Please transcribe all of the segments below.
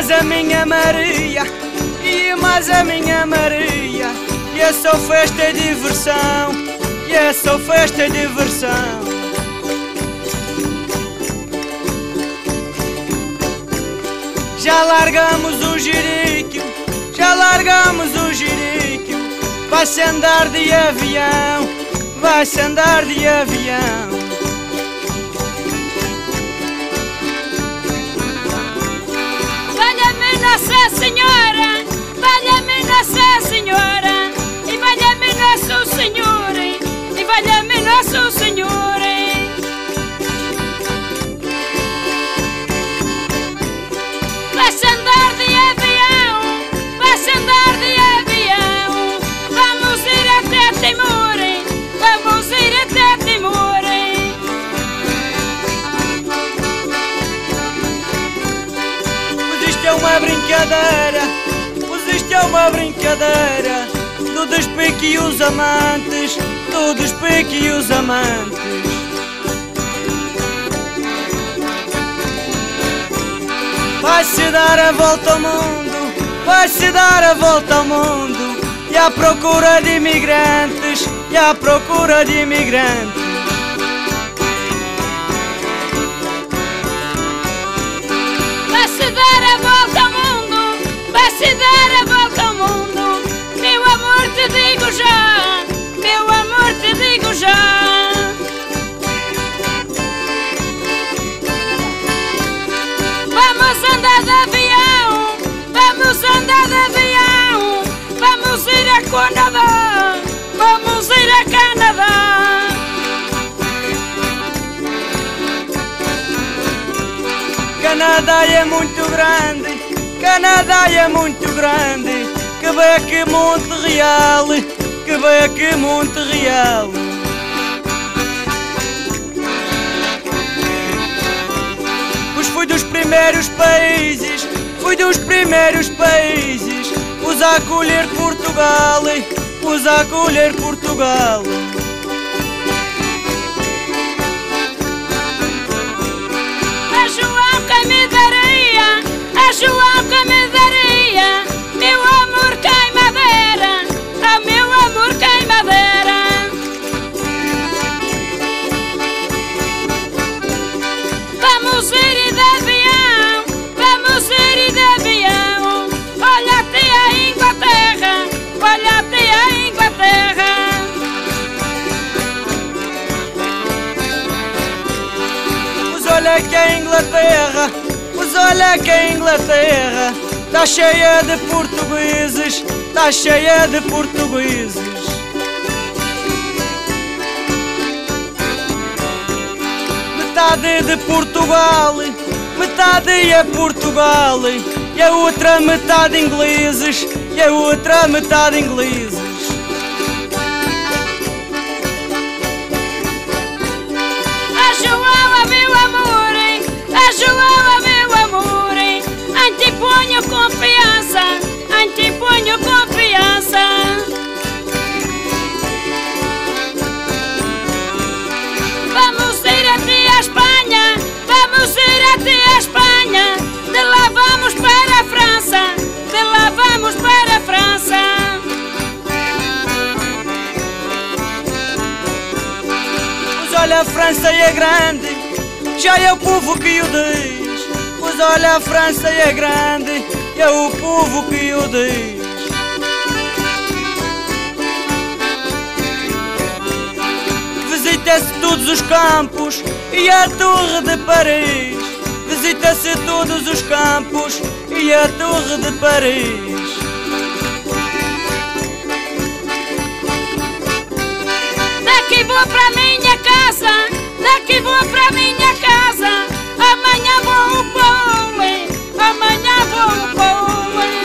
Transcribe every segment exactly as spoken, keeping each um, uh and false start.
mais a minha Maria, e mais a minha Maria. E é só festa e diversão, e é só festa e diversão. Já largamos o jiriquio, já largamos o jiriquio. Vai-se andar de avião, vai-se andar de avião. Valha-me Nossa Senhora, valha-me Nossa Senhora, e valha-me Nosso Senhor, e valha-me Nosso Senhor. Vai-se andar de avião, vai-se andar de avião. Vamos ir até Timor, vamos ir até Timor. Pois isto é uma brincadeira, pois isto é uma brincadeira do despique e os amantes, do despique e os amantes. Vai-se dar a volta ao mundo, vai-se dar a volta ao mundo, e à procura de imigrantes, e à procura de imigrantes. Vai-se dar a volta ao mundo, vai-se dar a volta ao mundo. Meu amor, te digo já, meu amor, te digo já. Vamos andar de avião, vamos andar de avião. Vamos ir a Canadá, vamos ir a Canadá. Canadá é muito grande, Canadá é muito grande. Quebec, Montreal, Quebec, Montreal. Pois fui dos primeiros países, fui dos primeiros países, os a acolher Portugal, os a acolher Portugal. A João que me daria, a João que me daria, meu amor quem madeira, a meu amor quem madeira. Vamos ir de avião, vamos ir de avião. Olha até a Inglaterra, olha até a Inglaterra. Pois olha que a Inglaterra, pois olha que a Inglaterra tá cheia de portugueses, tá cheia de portugueses. Metade de Portugal, metade é Portugal, e a outra metade ingleses, e a outra metade ingleses. A João, meu amor, a João, meu amor, anteponho confiança, anteponho confiança. Vamos ir até a Espanha, vamos ir até a Espanha. De lá vamos para a França, de lá vamos para a França. Pois olha, a França é grande, já é o povo que o diz. Pois olha, a França é grande, é o povo que o diz. Visita-se todos os campos e a Torre de Paris. Visita-se todos os campos e a Torre de Paris. Daqui vou para minha casa, daqui vou para minha casa. Amanhã vou para o amanhã vou para o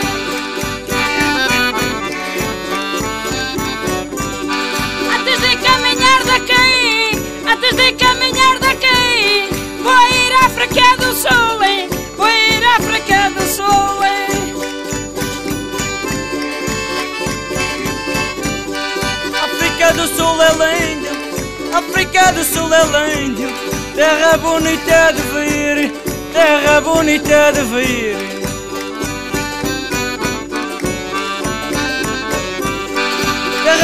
Antes de caminhar daqui, antes de caminhar daqui, vou ir à África do Sul, vou ir à África do Sul. África do Sul é lindo, África do Sul é lindo, terra bonita de ver, terra bonita de ver.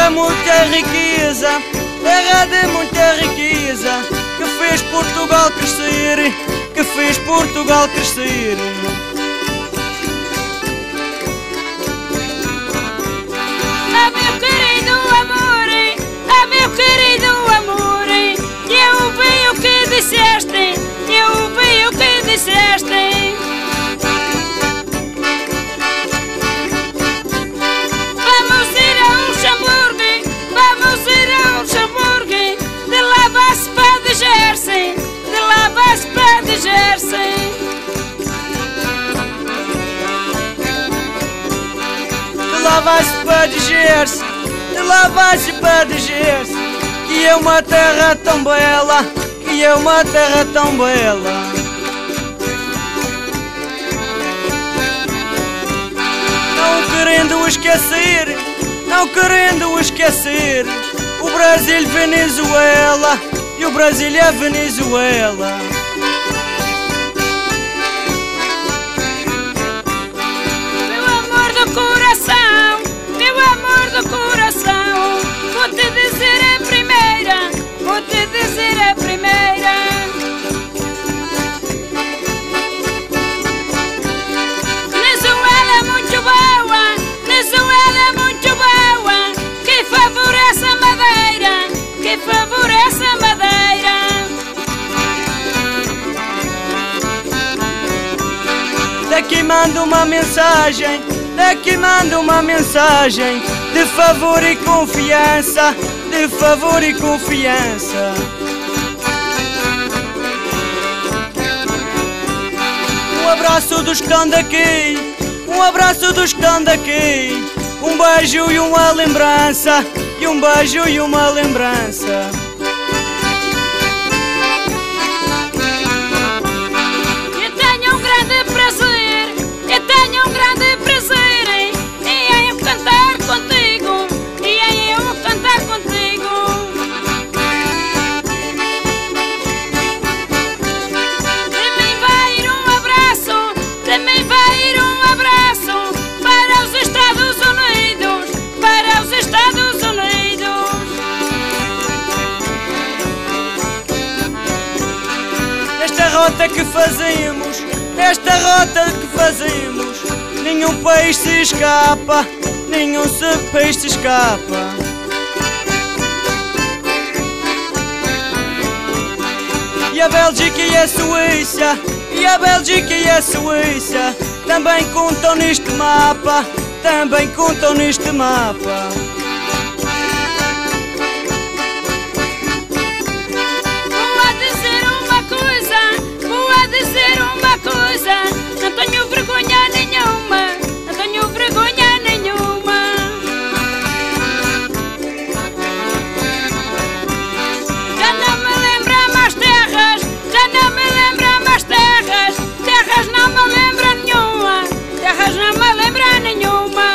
terra muita riqueza, terra de muita riqueza, que fez Portugal crescer, que fez Portugal crescer. Ah, meu querido amor, ah, meu querido amor, eu ouvi o que disseste, eu ouvi o que disseste. Vamos ir a Luxemburgo, vamos ir a Luxemburgo, de lá vai-se para Jersey, de lá vai-se para Jersey. De lá vai-se para Jersey, de lá vai-se para Jersey, que é uma terra tão bela, que é uma terra tão bela. Não querendo esquecer, não querendo esquecer, o Brasil Venezuela, e o Brasil é Venezuela. Meu amor do coração, meu amor do coração, vou te dizer a primeira, vou te dizer a primeira. Venezuela é muito boa, Venezuela é muito boa, que favorece a madeira, que favorece a madeira. Daqui mando uma mensagem, daqui mando uma mensagem, de favor e confiança, de favor e confiança. Um abraço dos que estão daqui, um abraço dos que estão daqui, um beijo e uma lembrança, e um beijo e uma lembrança. Eu tenho um grande prazer, eu tenho um grande prazer em eu cantar contigo, e em eu cantar contigo. Também vai ir um abraço, também vai ir um abraço para os Estados Unidos, para os Estados Unidos. Nesta rota que fazemos, nesta rota que fazemos, nenhum país se escapa, nenhum país se escapa. E a Bélgica e a Suíça, e a Bélgica e a Suíça, também contam neste mapa, também contam neste mapa. Vou a dizer uma coisa, vou a dizer uma coisa, não tenho vergonha nenhuma, não tenho vergonha nenhuma. Já não me lembra mais terras, já não me lembra mais terras, terras não me lembra nenhuma, terras não me lembra nenhuma.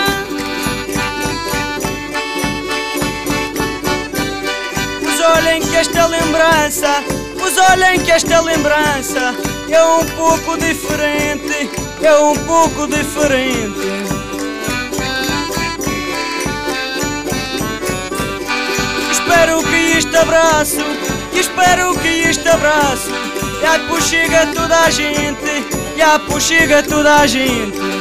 Mas olhem que esta lembrança, mas olhem que esta lembrança é um pouco diferente, é um pouco diferente. Espero que este abraço, espero que este abraço já chega toda a gente, já chega toda a gente.